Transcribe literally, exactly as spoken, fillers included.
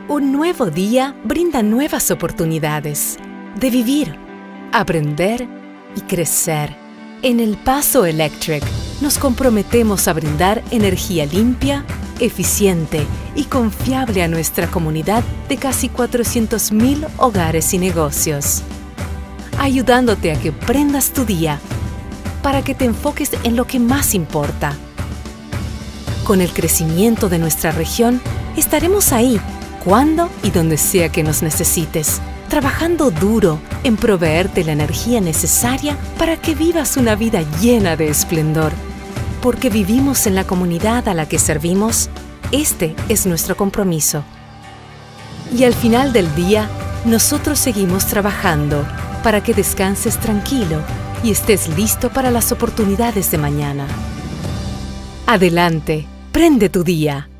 Un nuevo día brinda nuevas oportunidades de vivir, aprender y crecer. En El Paso Electric nos comprometemos a brindar energía limpia, eficiente y confiable a nuestra comunidad de casi cuatrocientos mil hogares y negocios, ayudándote a que prendas tu día para que te enfoques en lo que más importa. Con el crecimiento de nuestra región, estaremos ahí cuando y donde sea que nos necesites, trabajando duro en proveerte la energía necesaria para que vivas una vida llena de esplendor. Porque vivimos en la comunidad a la que servimos, este es nuestro compromiso. Y al final del día, nosotros seguimos trabajando para que descanses tranquilo y estés listo para las oportunidades de mañana. Adelante, prende tu día.